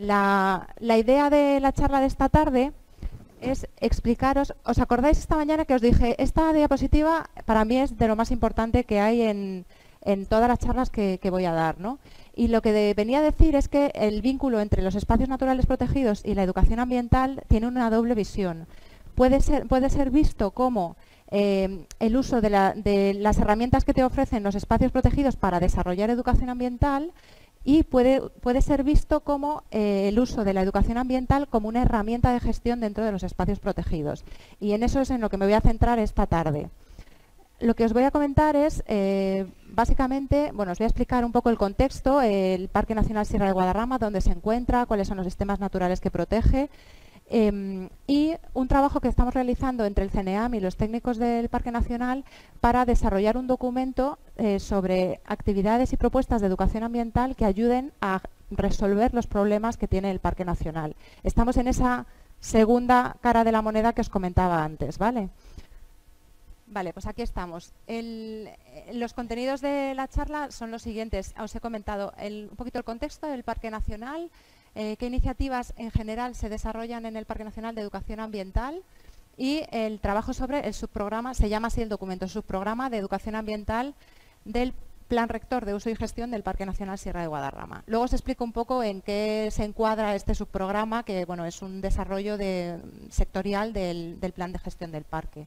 La idea de la charla de esta tarde es explicaros, ¿os acordáis esta mañana que os dije, esta diapositiva para mí es de lo más importante que hay en todas las charlas que voy a dar, ¿no? Y lo que venía a decir es que el vínculo entre los espacios naturales protegidos y la educación ambiental tiene una doble visión. Puede ser visto como el uso de las herramientas que te ofrecen los espacios protegidos para desarrollar educación ambiental, y puede ser visto como el uso de la educación ambiental como una herramienta de gestión dentro de los espacios protegidos. Y en eso es en lo que me voy a centrar esta tarde. Lo que os voy a comentar es, básicamente, bueno, os voy a explicar un poco el contexto, el Parque Nacional Sierra de Guadarrama, dónde se encuentra, cuáles son los sistemas naturales que protege, y un trabajo que estamos realizando entre el CNEAM y los técnicos del Parque Nacional para desarrollar un documento sobre actividades y propuestas de educación ambiental que ayuden a resolver los problemas que tiene el Parque Nacional. Estamos en esa segunda cara de la moneda que os comentaba antes, ¿vale? Vale, pues aquí estamos. Los contenidos de la charla son los siguientes. Os he comentado un poquito el contexto del Parque Nacional, qué iniciativas en general se desarrollan en el Parque Nacional de Educación Ambiental y el trabajo sobre el subprograma, se llama así el documento, subprograma de educación ambiental del Plan Rector de Uso y Gestión del Parque Nacional Sierra de Guadarrama. Luego os explico un poco en qué se encuadra este subprograma, que bueno, es un desarrollo sectorial del Plan de Gestión del Parque.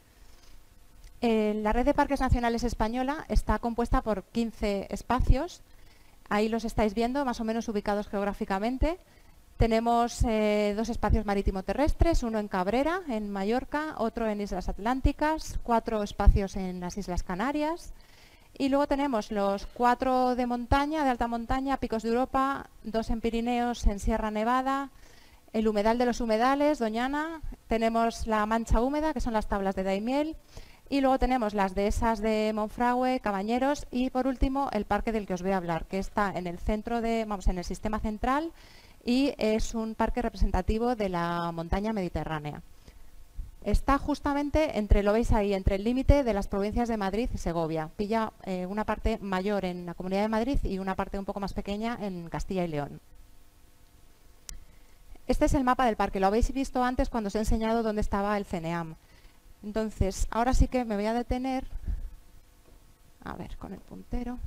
La red de parques nacionales española está compuesta por 15 espacios. Ahí los estáis viendo, más o menos ubicados geográficamente. Tenemos 2 espacios marítimo-terrestres, uno en Cabrera, en Mallorca, otro en Islas Atlánticas, 4 espacios en las Islas Canarias. Y luego tenemos los 4 de montaña, de alta montaña, Picos de Europa, 2 en Pirineos, en Sierra Nevada, el humedal de los humedales, Doñana, tenemos la Mancha Húmeda, que son las tablas de Daimiel, y luego tenemos las dehesas de Monfragüe, Cabañeros y por último el parque del que os voy a hablar, que está en el centro en el sistema central y es un parque representativo de la montaña mediterránea. Está justamente lo veis ahí, entre el límite de las provincias de Madrid y Segovia. Pilla una parte mayor en la Comunidad de Madrid y una parte un poco más pequeña en Castilla y León. Este es el mapa del parque, lo habéis visto antes cuando os he enseñado dónde estaba el CNEAM. Entonces, ahora sí que me voy a detener, a ver, con el puntero.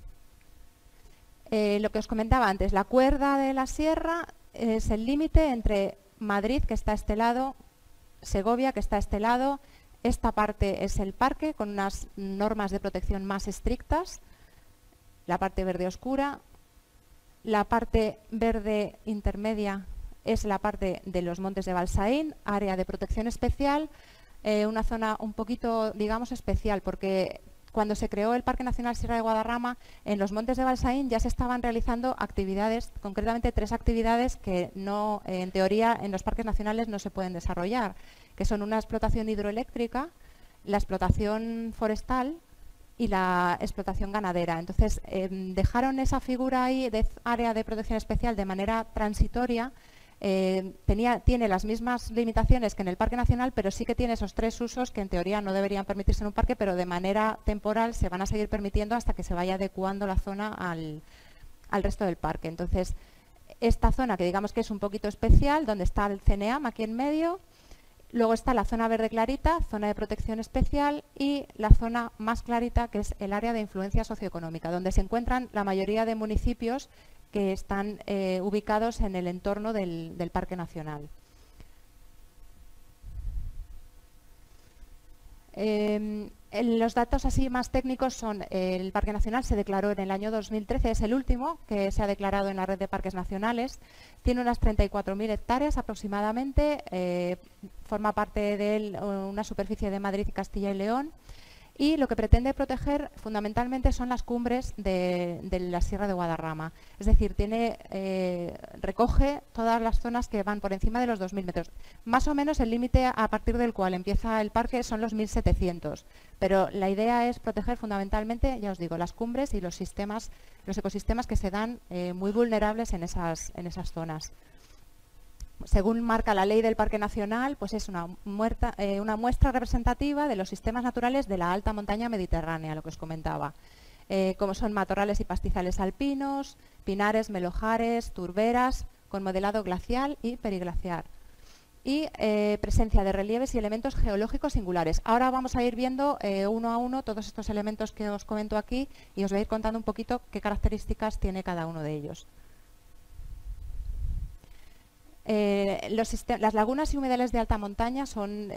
Lo que os comentaba antes, la cuerda de la sierra es el límite entre Madrid, que está a este lado, Segovia, que está a este lado. Esta parte es el parque, con unas normas de protección más estrictas. La parte verde oscura. La parte verde intermedia es la parte de los Montes de Balsaín, área de protección especial. Una zona un poquito, digamos, especial, porque cuando se creó el Parque Nacional Sierra de Guadarrama, en los Montes de Balsaín ya se estaban realizando actividades, concretamente 3 actividades que no, en teoría, en los parques nacionales no se pueden desarrollar, que son una explotación hidroeléctrica, la explotación forestal y la explotación ganadera. Entonces, dejaron esa figura ahí de área de protección especial de manera transitoria. Tiene las mismas limitaciones que en el Parque Nacional, pero sí que tiene esos 3 usos que en teoría no deberían permitirse en un parque, pero de manera temporal se van a seguir permitiendo hasta que se vaya adecuando la zona al resto del parque. Entonces, esta zona que digamos que es un poquito especial, donde está el CNEAM aquí en medio, luego está la zona verde clarita, zona de protección especial, y la zona más clarita, que es el área de influencia socioeconómica, donde se encuentran la mayoría de municipios que están ubicados en el entorno del Parque Nacional. Los datos así más técnicos son, el Parque Nacional se declaró en el año 2013, es el último que se ha declarado en la red de parques nacionales, tiene unas 34.000 hectáreas aproximadamente, forma parte de él una superficie de Madrid y Castilla y León, y lo que pretende proteger fundamentalmente son las cumbres de la Sierra de Guadarrama. Es decir, recoge todas las zonas que van por encima de los 2.000 metros. Más o menos el límite a partir del cual empieza el parque son los 1.700. Pero la idea es proteger fundamentalmente, ya os digo, las cumbres y los ecosistemas que se dan muy vulnerables en esas zonas. Según marca la ley del Parque Nacional, pues es una muestra representativa de los sistemas naturales de la alta montaña mediterránea, lo que os comentaba, como son matorrales y pastizales alpinos, pinares, melojares, turberas, con modelado glacial y periglaciar. Y presencia de relieves y elementos geológicos singulares. Ahora vamos a ir viendo uno a uno todos estos elementos que os comento aquí y os voy a ir contando un poquito qué características tiene cada uno de ellos. Las lagunas y humedales de alta montaña son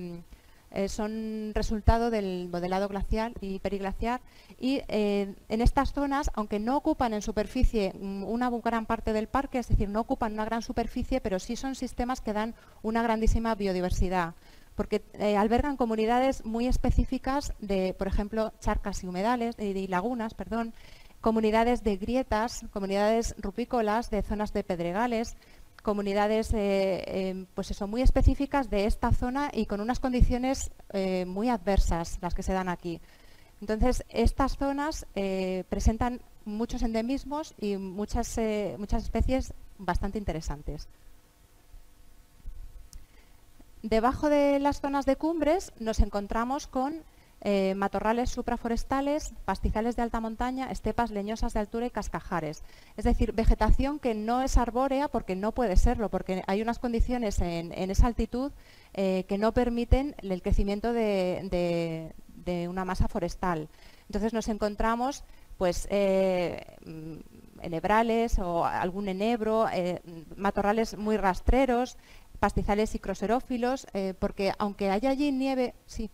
resultado del modelado glacial y periglaciar y en estas zonas, aunque no ocupan en superficie una gran parte del parque, es decir, no ocupan una gran superficie, pero sí son sistemas que dan una grandísima biodiversidad, porque albergan comunidades muy específicas de, por ejemplo, charcas y humedales, y lagunas, perdón, comunidades de grietas, comunidades rupícolas, de zonas de pedregales, comunidades pues eso, muy específicas de esta zona y con unas condiciones muy adversas las que se dan aquí. Entonces, estas zonas presentan muchos endemismos y muchas especies bastante interesantes. Debajo de las zonas de cumbres nos encontramos con matorrales supraforestales, pastizales de alta montaña, estepas leñosas de altura y cascajares. Es decir, vegetación que no es arbórea porque no puede serlo, porque hay unas condiciones en esa altitud que no permiten el crecimiento de una masa forestal. Entonces nos encontramos pues enebrales o algún enebro, matorrales muy rastreros, pastizales y croserófilos, porque aunque haya allí nieve, sí.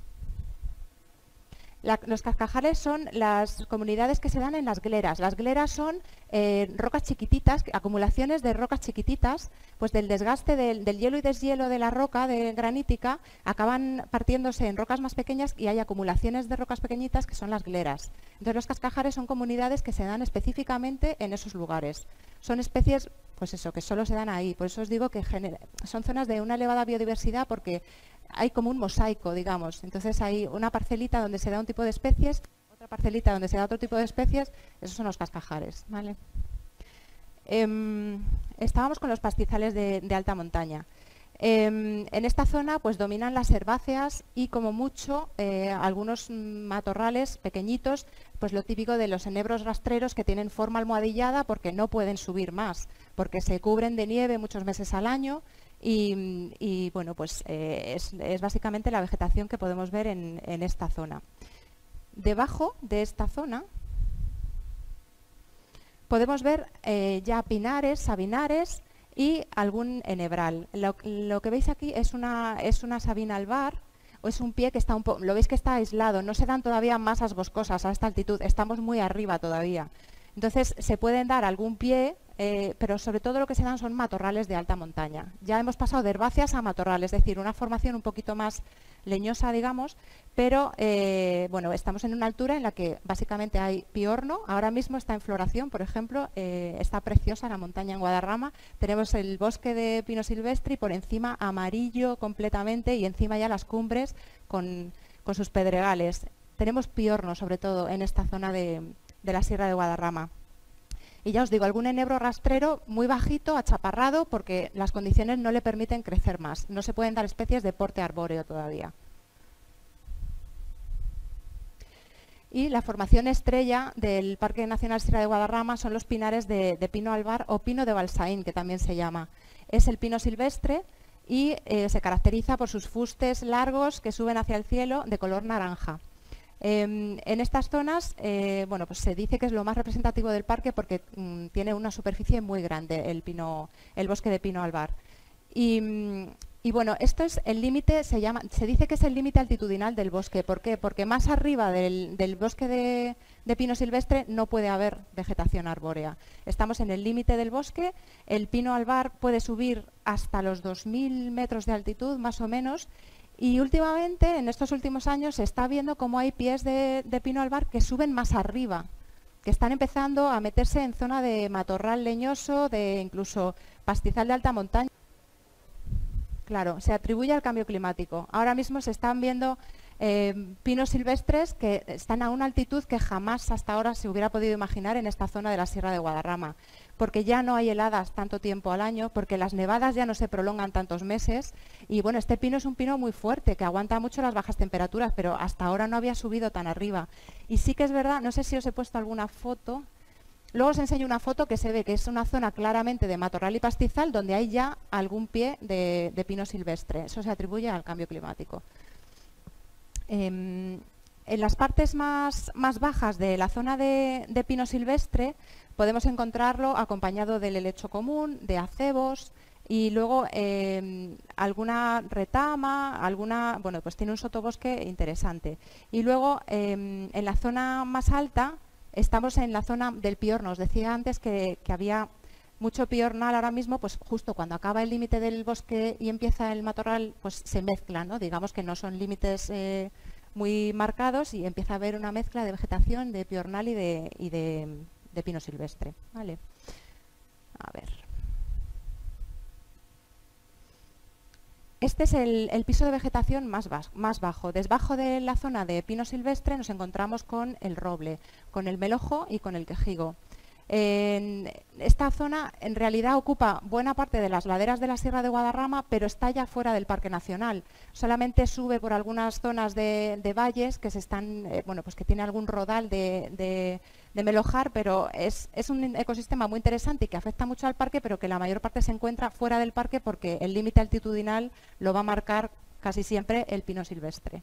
Los cascajares son las comunidades que se dan en las gleras. Las gleras son rocas chiquititas, acumulaciones de rocas chiquititas, pues del desgaste del hielo y deshielo de la roca granítica, acaban partiéndose en rocas más pequeñas y hay acumulaciones de rocas pequeñitas que son las gleras. Entonces los cascajares son comunidades que se dan específicamente en esos lugares. Son especies, pues eso, que solo se dan ahí. Por eso os digo que son zonas de una elevada biodiversidad porque hay como un mosaico, digamos. Entonces hay una parcelita donde se da un tipo de especies, otra parcelita donde se da otro tipo de especies. Esos son los cascajares, ¿vale? Estábamos con los pastizales de alta montaña. En esta zona pues dominan las herbáceas y como mucho algunos matorrales pequeñitos, pues lo típico de los enebros rastreros que tienen forma almohadillada porque no pueden subir más, porque se cubren de nieve muchos meses al año. Y bueno, pues es básicamente la vegetación que podemos ver en esta zona. Debajo de esta zona podemos ver ya pinares, sabinares y algún enebral. Lo que veis aquí es una sabina albar, o es un pie que está lo veis que está aislado, no se dan todavía masas boscosas a esta altitud, estamos muy arriba todavía. Entonces se pueden dar algún pie, pero sobre todo lo que se dan son matorrales de alta montaña. Ya hemos pasado de herbáceas a matorrales, es decir, una formación un poquito más leñosa, digamos, pero bueno, estamos en una altura en la que básicamente hay piorno. Ahora mismo está en floración, por ejemplo, está preciosa la montaña en Guadarrama. Tenemos el bosque de pino silvestre y por encima amarillo completamente y encima ya las cumbres con sus pedregales. Tenemos piorno sobre todo en esta zona de la Sierra de Guadarrama. Y ya os digo, algún enebro rastrero muy bajito, achaparrado, porque las condiciones no le permiten crecer más. No se pueden dar especies de porte arbóreo todavía. Y la formación estrella del Parque Nacional Sierra de Guadarrama son los pinares de pino albar o pino de Balsaín, que también se llama. Es el pino silvestre y se caracteriza por sus fustes largos que suben hacia el cielo de color naranja. En estas zonas, bueno, pues se dice que es lo más representativo del parque porque tiene una superficie muy grande el bosque de pino albar. Y bueno, esto es el límite, se dice que es el límite altitudinal del bosque. ¿Por qué? Porque más arriba del bosque de pino silvestre no puede haber vegetación arbórea. Estamos en el límite del bosque, el pino albar puede subir hasta los 2000 metros de altitud, más o menos. Y últimamente, en estos últimos años, se está viendo cómo hay pies de pino albar que suben más arriba, que están empezando a meterse en zona de matorral leñoso, de incluso pastizal de alta montaña. Claro, se atribuye al cambio climático. Ahora mismo se están viendo pinos silvestres que están a una altitud que jamás hasta ahora se hubiera podido imaginar en esta zona de la Sierra de Guadarrama, porque ya no hay heladas tanto tiempo al año, porque las nevadas ya no se prolongan tantos meses y bueno, este pino es un pino muy fuerte que aguanta mucho las bajas temperaturas, pero hasta ahora no había subido tan arriba. Y sí que es verdad, no sé si os he puesto alguna foto, Luego os enseño una foto que se ve que es una zona claramente de matorral y pastizal donde hay ya algún pie de pino silvestre. Eso se atribuye al cambio climático. En las partes más bajas de la zona de pino silvestre podemos encontrarlo acompañado del helecho común, de acebos y luego alguna retama, bueno, pues tiene un sotobosque interesante. Y luego en la zona más alta estamos en la zona del piorno. Os decía antes que había mucho piornal ahora mismo, pues justo cuando acaba el límite del bosque y empieza el matorral, pues se mezclan, ¿no? Digamos que no son límites muy marcados y empieza a haber una mezcla de vegetación, de piornal y de pino silvestre. ¿Vale? A ver. Este es el piso de vegetación más bajo. Debajo de la zona de pino silvestre nos encontramos con el roble, con el melojo y con el quejigo. Esta zona en realidad ocupa buena parte de las laderas de la Sierra de Guadarrama, pero está ya fuera del Parque Nacional. Solamente sube por algunas zonas de valles que bueno, pues que tiene algún rodal de melojar, pero es un ecosistema muy interesante y que afecta mucho al parque, pero que la mayor parte se encuentra fuera del parque porque el límite altitudinal lo va a marcar casi siempre el pino silvestre.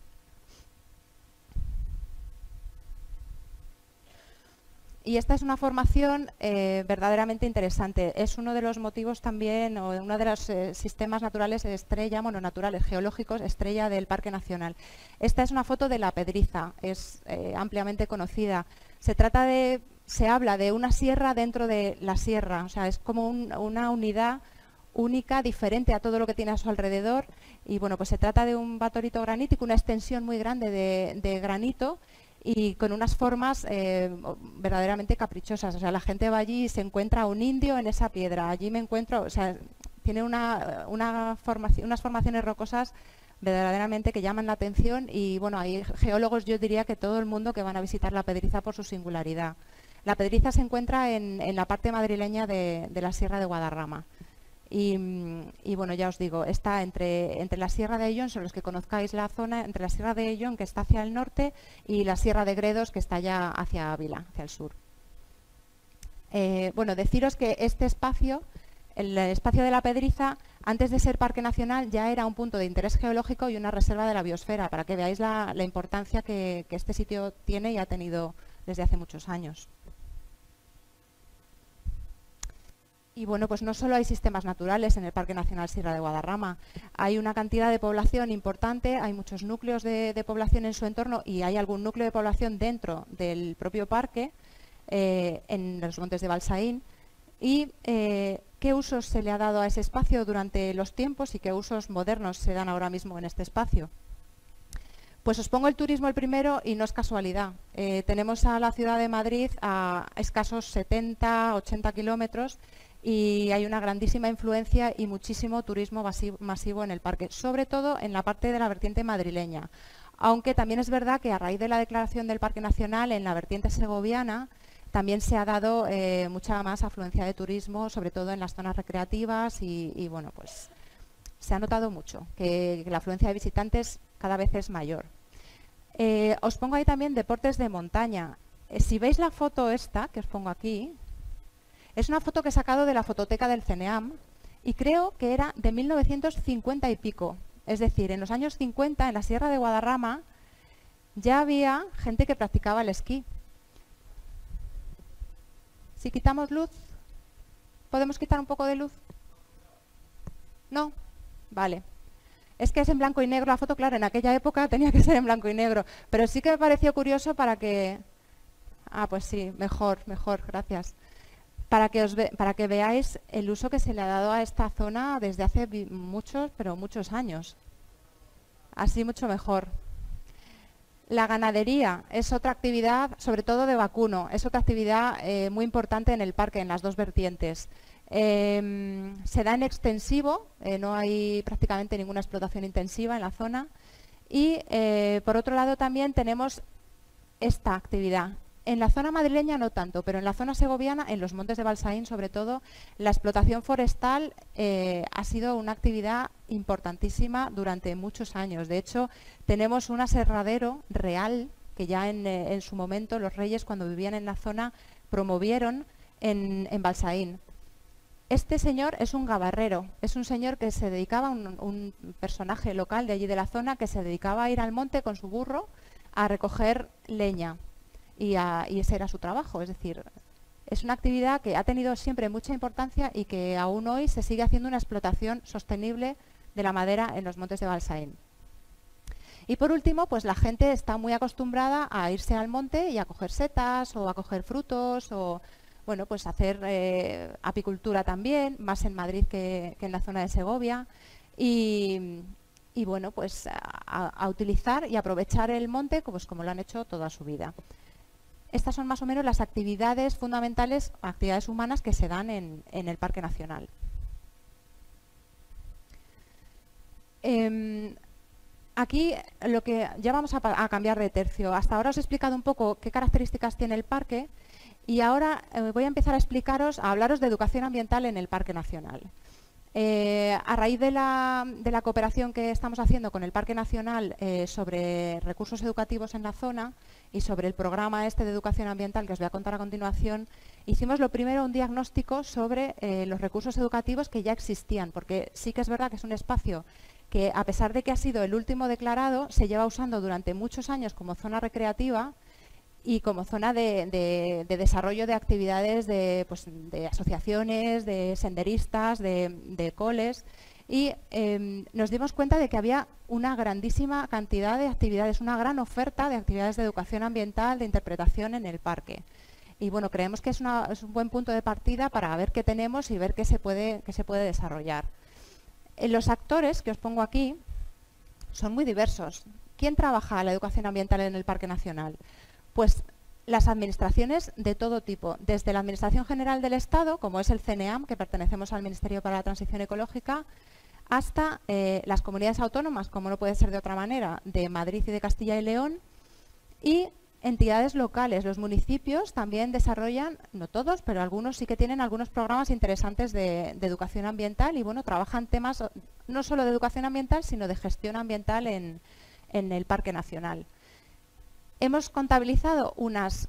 Y esta es una formación verdaderamente interesante. Es uno de los motivos también, o uno de los sistemas naturales estrella, bueno, naturales, geológicos, estrella del Parque Nacional. Esta es una foto de la Pedriza, es ampliamente conocida. Se habla de una sierra dentro de la sierra, o sea, es como una unidad única, diferente a todo lo que tiene a su alrededor. Y bueno, pues se trata de un batorito granítico, una extensión muy grande de granito, y con unas formas verdaderamente caprichosas. O sea, la gente va allí y se encuentra un indio en esa piedra. Allí me encuentro, o sea, tiene unas formaciones rocosas verdaderamente que llaman la atención y, bueno, hay geólogos, yo diría que todo el mundo que van a visitar la Pedriza por su singularidad. La Pedriza se encuentra en la parte madrileña de la Sierra de Guadarrama. Y bueno, ya os digo, está entre la Sierra de Ayllón, son los que conozcáis la zona, entre la Sierra de Ayllón, que está hacia el norte, y la Sierra de Gredos, que está ya hacia Ávila, hacia el sur. Bueno, deciros que este espacio, el espacio de la Pedriza, antes de ser Parque Nacional, ya era un punto de interés geológico y una reserva de la biosfera, para que veáis la importancia que este sitio tiene y ha tenido desde hace muchos años. Y bueno, pues no solo hay sistemas naturales en el Parque Nacional Sierra de Guadarrama, hay una cantidad de población importante, hay muchos núcleos de población en su entorno y hay algún núcleo de población dentro del propio parque, en los montes de Balsaín. ¿Y qué usos se le ha dado a ese espacio durante los tiempos y qué usos modernos se dan ahora mismo en este espacio? Pues os pongo el turismo el primero y no es casualidad. Tenemos a la ciudad de Madrid a escasos 70, 80 kilómetros y hay una grandísima influencia y muchísimo turismo masivo en el parque, sobre todo en la parte de la vertiente madrileña. Aunque también es verdad que a raíz de la declaración del Parque Nacional en la vertiente segoviana también se ha dado mucha más afluencia de turismo, sobre todo en las zonas recreativas y bueno, pues se ha notado mucho que la afluencia de visitantes cada vez es mayor. Os pongo ahí también deportes de montaña. Si veis la foto esta que os pongo aquí, es una foto que he sacado de la fototeca del CNEAM y creo que era de 1950 y pico. Es decir, en los años 50 en la Sierra de Guadarrama ya había gente que practicaba el esquí. Si quitamos luz, ¿podemos quitar un poco de luz? ¿No? Vale. Es que es en blanco y negro la foto, claro, en aquella época tenía que ser en blanco y negro, pero sí que me pareció curioso para que... Ah, pues sí, mejor, gracias. Para que veáis el uso que se le ha dado a esta zona desde hace muchos, pero muchos años. Así mucho mejor. La ganadería es otra actividad, sobre todo de vacuno, es otra actividad muy importante en el parque, en las dos vertientes. Se da en extensivo, no hay prácticamente ninguna explotación intensiva en la zona. Y por otro lado también tenemos esta actividad. En la zona madrileña no tanto, pero en la zona segoviana, en los montes de Balsaín sobre todo, la explotación forestal ha sido una actividad importantísima durante muchos años. De hecho, tenemos un aserradero real que ya en su momento los reyes, cuando vivían en la zona, promovieron en Balsaín. Este señor es un gabarrero, es un señor que se dedicaba, un personaje local de allí de la zona, que se dedicaba a ir al monte con su burro a recoger leña y ese era su trabajo. Es decir, es una actividad que ha tenido siempre mucha importancia y que aún hoy se sigue haciendo una explotación sostenible de la madera en los montes de Balsaín. Y por último, pues la gente está muy acostumbrada a irse al monte y a coger setas o a coger frutos o, bueno, pues hacer apicultura también, más en Madrid que en la zona de Segovia. Y bueno, pues a utilizar y aprovechar el monte pues como lo han hecho toda su vida. Estas son más o menos las actividades fundamentales, actividades humanas que se dan en el Parque Nacional. Aquí ya vamos a cambiar de tercio. Hasta ahora os he explicado un poco qué características tiene el parque y ahora voy a empezar a hablaros de educación ambiental en el Parque Nacional. A raíz de la cooperación que estamos haciendo con el Parque Nacional sobre recursos educativos en la zona y sobre el programa de educación ambiental que os voy a contar a continuación, hicimos lo primero un diagnóstico sobre los recursos educativos que ya existían, porque sí que es verdad que es un espacio que, a pesar de que ha sido el último declarado, se lleva usando durante muchos años como zona recreativa y como zona de desarrollo de actividades de asociaciones, de senderistas, de coles. Y nos dimos cuenta de que había una grandísima cantidad de actividades, una gran oferta de actividades de educación ambiental, de interpretación en el parque. Y bueno, creemos que es un buen punto de partida para ver qué tenemos y ver qué se puede desarrollar. Los actores que os pongo aquí son muy diversos. ¿Quién trabaja la educación ambiental en el Parque Nacional? Pues las administraciones de todo tipo, desde la Administración General del Estado, como es el CNEAM, que pertenecemos al Ministerio para la Transición Ecológica, hasta las comunidades autónomas, como no puede ser de otra manera, de Madrid y de Castilla y León, y entidades locales. Los municipios también desarrollan, no todos, pero algunos sí que tienen algunos programas interesantes de educación ambiental y bueno, trabajan temas no solo de educación ambiental, sino de gestión ambiental en el Parque Nacional. Hemos contabilizado unas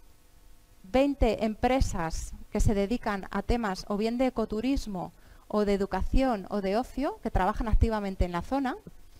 20 empresas que se dedican a temas o bien de ecoturismo o de educación o de ocio, que trabajan activamente en la zona,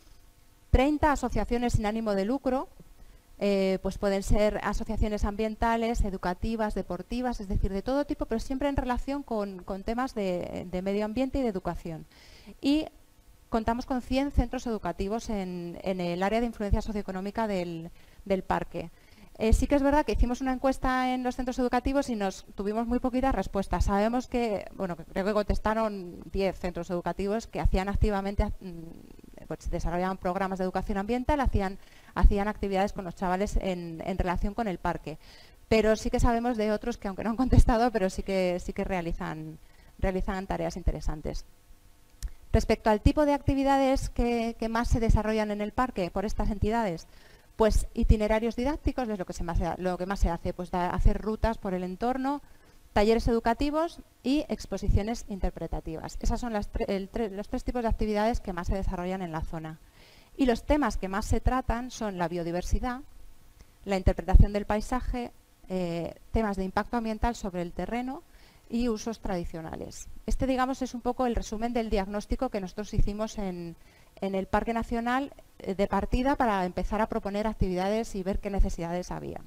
30 asociaciones sin ánimo de lucro, pues pueden ser asociaciones ambientales, educativas, deportivas, es decir, de todo tipo, pero siempre en relación con temas de medio ambiente y de educación. Y contamos con 100 centros educativos en el área de influencia socioeconómica del parque. Sí que es verdad que hicimos una encuesta en los centros educativos y tuvimos muy poquitas respuestas. Sabemos que, bueno, creo que contestaron 10 centros educativos que hacían activamente, pues desarrollaban programas de educación ambiental, hacían actividades con los chavales en relación con el parque. Pero sí que sabemos de otros que, aunque no han contestado, pero sí que realizan tareas interesantes. Respecto al tipo de actividades que más se desarrollan en el parque por estas entidades, pues itinerarios didácticos es lo que más se hace, pues hacer rutas por el entorno, talleres educativos y exposiciones interpretativas. Esos son los 3 tipos de actividades que más se desarrollan en la zona. Y los temas que más se tratan son la biodiversidad, la interpretación del paisaje, temas de impacto ambiental sobre el terreno y usos tradicionales. Digamos, es un poco el resumen del diagnóstico que nosotros hicimos en el Parque Nacional de partida para empezar a proponer actividades y ver qué necesidades había.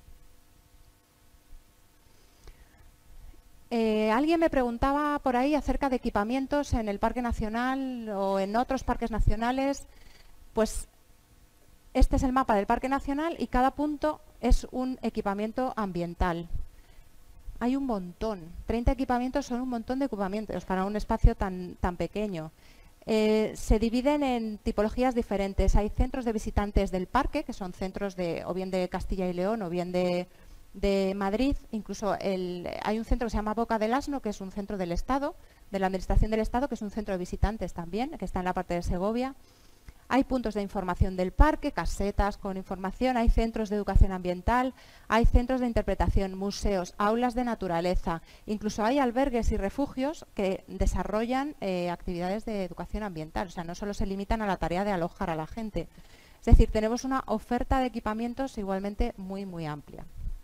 Alguien me preguntaba por ahí acerca de equipamientos en el Parque Nacional o en otros parques nacionales. Pues este es el mapa del Parque Nacional y cada punto es un equipamiento ambiental. Hay un montón, 30 equipamientos son un montón de equipamientos para un espacio tan pequeño. Se dividen en tipologías diferentes. Hay centros de visitantes del parque, que son centros o bien de Castilla y León o bien de Madrid. Incluso hay un centro que se llama Boca del Asno, que es un centro del Estado, de la Administración del Estado, que es un centro de visitantes también, que está en la parte de Segovia. Hay puntos de información del parque, casetas con información, hay centros de educación ambiental, hay centros de interpretación, museos, aulas de naturaleza, incluso hay albergues y refugios que desarrollan actividades de educación ambiental. O sea, no solo se limitan a la tarea de alojar a la gente. Es decir, tenemos una oferta de equipamientos igualmente muy, muy amplia.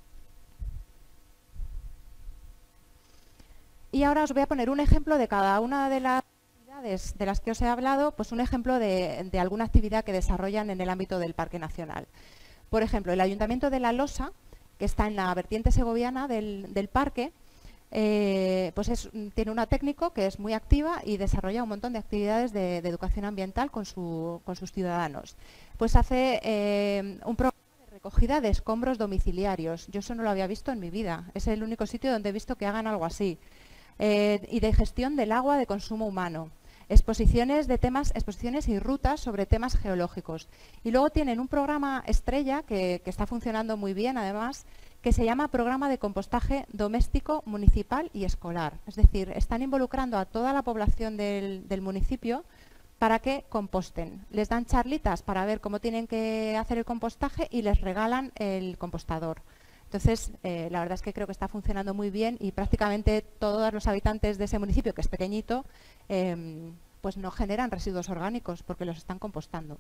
Y ahora os voy a poner un ejemplo de cada una de las actividades de las que os he hablado, pues un ejemplo de alguna actividad que desarrollan en el ámbito del Parque Nacional. Por ejemplo, el Ayuntamiento de La Losa, que está en la vertiente segoviana del parque, pues tiene una técnico que es muy activa y desarrolla un montón de actividades de educación ambiental con sus ciudadanos. Pues hace un programa de recogida de escombros domiciliarios. Yo eso no lo había visto en mi vida. Es el único sitio donde he visto que hagan algo así. Y de gestión del agua de consumo humano. Exposiciones y rutas sobre temas geológicos. Y luego tienen un programa estrella que está funcionando muy bien, además, que se llama Programa de Compostaje Doméstico, Municipal y Escolar. Es decir, están involucrando a toda la población del municipio para que composten. Les dan charlitas para ver cómo tienen que hacer el compostaje y les regalan el compostador. Entonces, la verdad es que creo que está funcionando muy bien y prácticamente todos los habitantes de ese municipio, que es pequeñito, pues no generan residuos orgánicos porque los están compostando.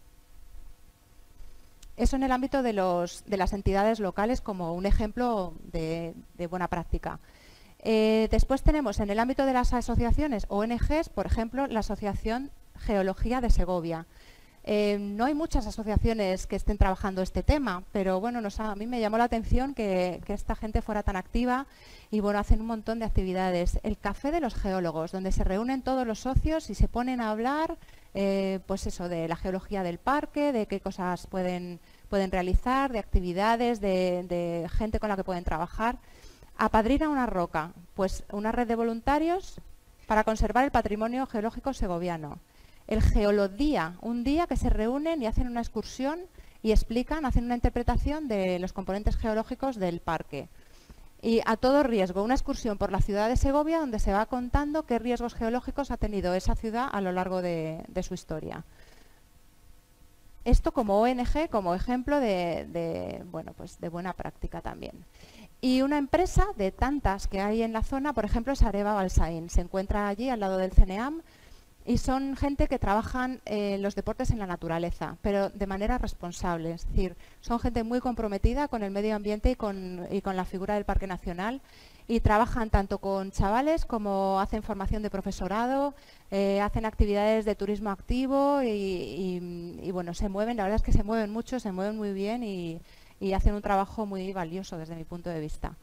Eso en el ámbito de las entidades locales como un ejemplo de buena práctica. Después tenemos en el ámbito de las asociaciones ONGs, por ejemplo, la Asociación Geología de Segovia. No hay muchas asociaciones que estén trabajando este tema, pero bueno, a mí me llamó la atención que esta gente fuera tan activa y bueno, hacen un montón de actividades. El Café de los Geólogos, donde se reúnen todos los socios y se ponen a hablar, pues eso, de la geología del parque, de qué cosas pueden realizar, de actividades, de gente con la que pueden trabajar. Apadrina una roca, pues una red de voluntarios para conservar el patrimonio geológico segoviano. El Geolodía, un día que se reúnen y hacen una excursión y hacen una interpretación de los componentes geológicos del parque. Y a todo riesgo, una excursión por la ciudad de Segovia donde se va contando qué riesgos geológicos ha tenido esa ciudad a lo largo de su historia. Esto como ONG, como ejemplo de buena práctica también. Y una empresa de tantas que hay en la zona, por ejemplo, es Areva Balsaín. Se encuentra allí al lado del CNEAM. Y son gente que trabajan los deportes en la naturaleza, pero de manera responsable. Es decir, son gente muy comprometida con el medio ambiente y con la figura del Parque Nacional. Y trabajan tanto con chavales como hacen formación de profesorado, hacen actividades de turismo activo y bueno, se mueven, la verdad es que se mueven mucho, se mueven muy bien y hacen un trabajo muy valioso desde mi punto de vista.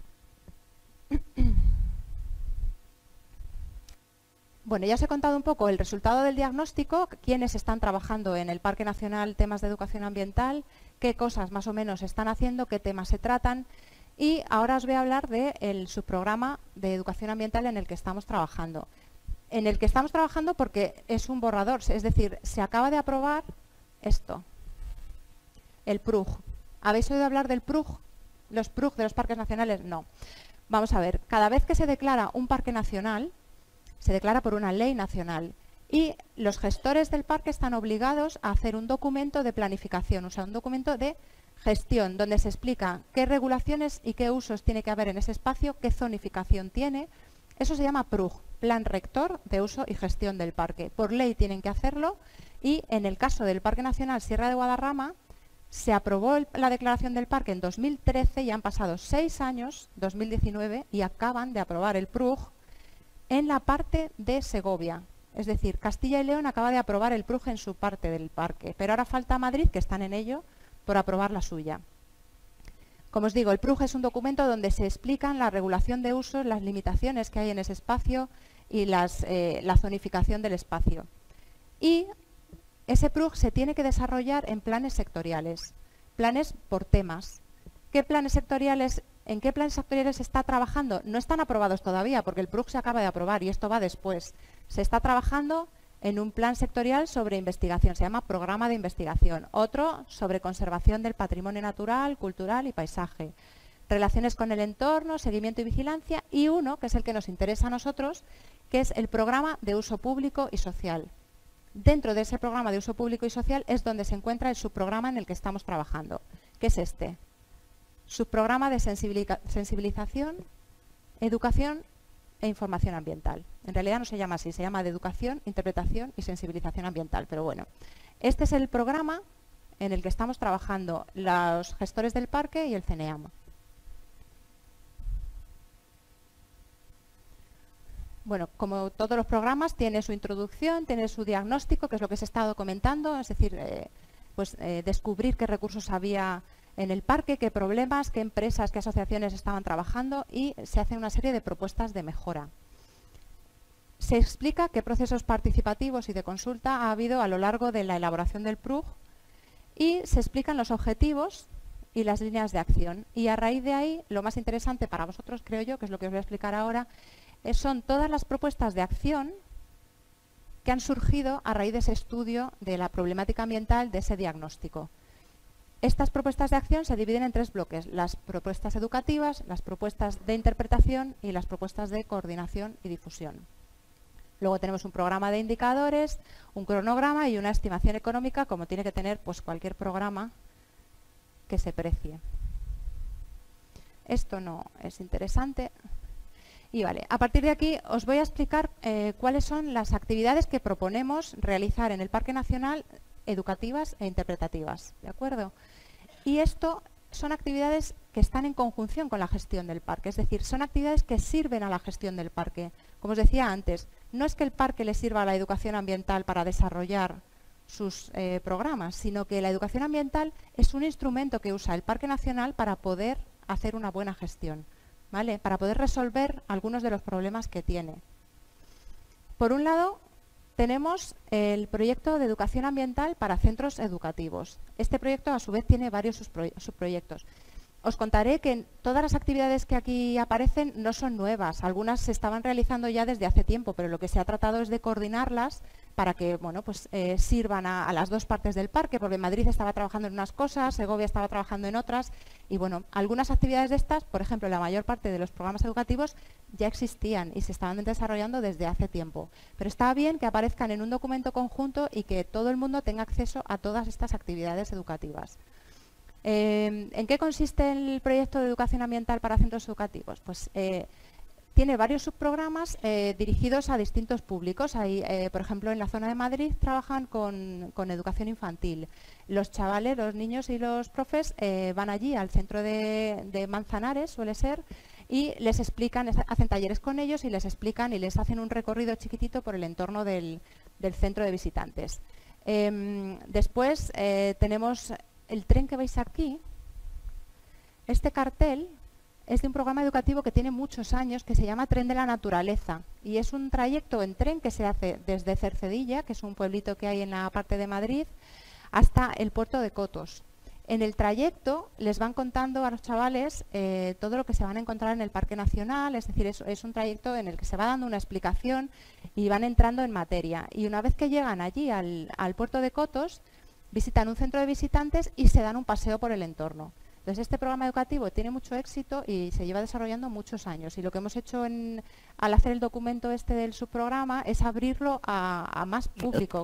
Bueno, ya os he contado un poco el resultado del diagnóstico, quiénes están trabajando en el Parque Nacional temas de educación ambiental, qué cosas más o menos están haciendo, qué temas se tratan. Y ahora os voy a hablar del subprograma de educación ambiental en el que estamos trabajando. En el que estamos trabajando porque es un borrador, es decir, se acaba de aprobar esto, el PRUG. ¿Habéis oído hablar del PRUG? ¿Los PRUG de los parques nacionales? No. Vamos a ver, cada vez que se declara un parque nacional, se declara por una ley nacional y los gestores del parque están obligados a hacer un documento de planificación, o sea, un documento de gestión donde se explica qué regulaciones y qué usos tiene que haber en ese espacio, qué zonificación tiene. Eso se llama PRUG, Plan Rector de Uso y Gestión del Parque. Por ley tienen que hacerlo y en el caso del Parque Nacional Sierra de Guadarrama se aprobó la declaración del parque en 2013 y han pasado 6 años, 2019, y acaban de aprobar el PRUG en la parte de Segovia. Es decir, Castilla y León acaba de aprobar el PRUG en su parte del parque, pero ahora falta Madrid, que están en ello, por aprobar la suya. Como os digo, el PRUG es un documento donde se explican la regulación de usos, las limitaciones que hay en ese espacio y la zonificación del espacio. Y ese PRUG se tiene que desarrollar en planes sectoriales, planes por temas. ¿Qué planes sectoriales? ¿En qué planes sectoriales se está trabajando? No están aprobados todavía porque el PRUG se acaba de aprobar y esto va después. Se está trabajando en un plan sectorial sobre investigación, se llama Programa de Investigación. Otro sobre conservación del patrimonio natural, cultural y paisaje. Relaciones con el entorno, seguimiento y vigilancia. Y uno, que es el que nos interesa a nosotros, que es el Programa de Uso Público y Social. Dentro de ese Programa de Uso Público y Social es donde se encuentra el subprograma en el que estamos trabajando, que es este. Subprograma de sensibilización, educación e información ambiental. En realidad no se llama así, se llama de educación, interpretación y sensibilización ambiental, pero bueno. Este es el programa en el que estamos trabajando los gestores del parque y el CNEAM. Bueno, como todos los programas, tiene su introducción, tiene su diagnóstico, que es lo que se ha estado comentando, es decir, descubrir qué recursos había en el parque, qué problemas, qué empresas, qué asociaciones estaban trabajando, y se hace una serie de propuestas de mejora. Se explica qué procesos participativos y de consulta ha habido a lo largo de la elaboración del PRUG, y se explican los objetivos y las líneas de acción. Y a raíz de ahí, lo más interesante para vosotros, creo yo, que es lo que os voy a explicar ahora, son todas las propuestas de acción que han surgido a raíz de ese estudio de la problemática ambiental, de ese diagnóstico. Estas propuestas de acción se dividen en 3 bloques: las propuestas educativas, las propuestas de interpretación y las propuestas de coordinación y difusión. Luego tenemos un programa de indicadores, un cronograma y una estimación económica, como tiene que tener pues, cualquier programa que se precie. Esto no es interesante. Y vale, a partir de aquí os voy a explicar cuáles son las actividades que proponemos realizar en el Parque Nacional, educativas e interpretativas, ¿de acuerdo? Y esto son actividades que están en conjunción con la gestión del parque, es decir, son actividades que sirven a la gestión del parque. Como os decía antes, no es que el parque le sirva a la educación ambiental para desarrollar sus programas, sino que la educación ambiental es un instrumento que usa el Parque Nacional para poder hacer una buena gestión, ¿vale? Para poder resolver algunos de los problemas que tiene. Por un lado, tenemos el proyecto de educación ambiental para centros educativos. Este proyecto, a su vez, tiene varios subproyectos. Os contaré que todas las actividades que aquí aparecen no son nuevas. Algunas se estaban realizando ya desde hace tiempo, pero lo que se ha tratado es de coordinarlas para que bueno, pues, sirvan a las dos partes del parque, porque Madrid estaba trabajando en unas cosas, Segovia estaba trabajando en otras, y bueno, algunas actividades de estas, por ejemplo, la mayor parte de los programas educativos ya existían y se estaban desarrollando desde hace tiempo. Pero está bien que aparezcan en un documento conjunto y que todo el mundo tenga acceso a todas estas actividades educativas. ¿En qué consiste el proyecto de educación ambiental para centros educativos? Pues tiene varios subprogramas dirigidos a distintos públicos. Hay, por ejemplo, en la zona de Madrid trabajan con educación infantil. Los chavales, los niños y los profes van allí al centro de Manzanares, suele ser, y les explican, hacen talleres con ellos y les explican y les hacen un recorrido chiquitito por el entorno del centro de visitantes. Después tenemos el tren que veis aquí. Este cartel es de un programa educativo que tiene muchos años, que se llama Tren de la Naturaleza, y es un trayecto en tren que se hace desde Cercedilla, que es un pueblito que hay en la parte de Madrid, hasta el puerto de Cotos. En el trayecto les van contando a los chavales todo lo que se van a encontrar en el Parque Nacional, es decir, es un trayecto en el que se va dando una explicación y van entrando en materia. Y una vez que llegan allí al puerto de Cotos, visitan un centro de visitantes y se dan un paseo por el entorno. Entonces, este programa educativo tiene mucho éxito y se lleva desarrollando muchos años. Y lo que hemos hecho al hacer el documento este del subprograma es abrirlo a más público.